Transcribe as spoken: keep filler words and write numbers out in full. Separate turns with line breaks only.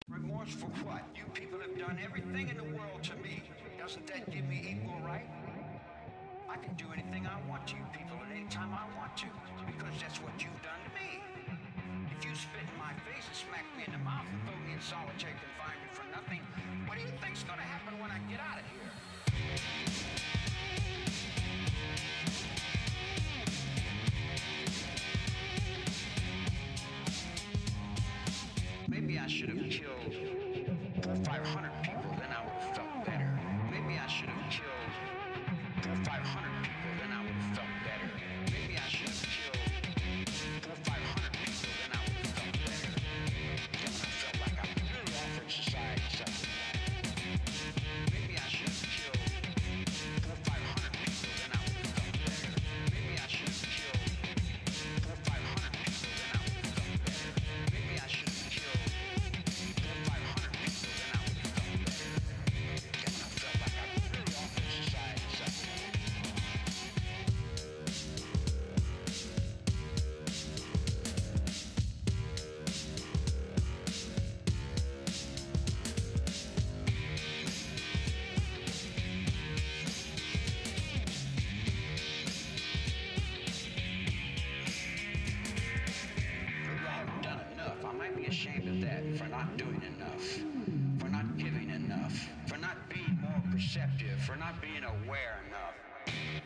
Remorse for what? You people have done everything in the world to me. Doesn't that give me equal right? I can do anything I want to you people at any time I want to, because that's what you've done to me. If you spit in my face and smack me in the mouth and throw me in solitary confinement for nothing, what do you think's gonna happen when I get out of here? Maybe I should have killed four or five hundred people, then I would have felt better. Maybe I should have killed four or five hundred people, then I would have felt better. Maybe I should have killed four or five hundred people, then I would have felt better. Then I felt like I really offered society something. Maybe I should have killed four or five hundred people, then I would have felt better. Maybe I should have killed four or five hundred people, then I would have felt better. Maybe I should have killed four or five hundred people, then I would have felt better. Then I felt like I really offered society something. Maybe I haven't done enough. I might be ashamed of that, for not doing enough, for not giving enough, for not being more perceptive, for not being aware enough.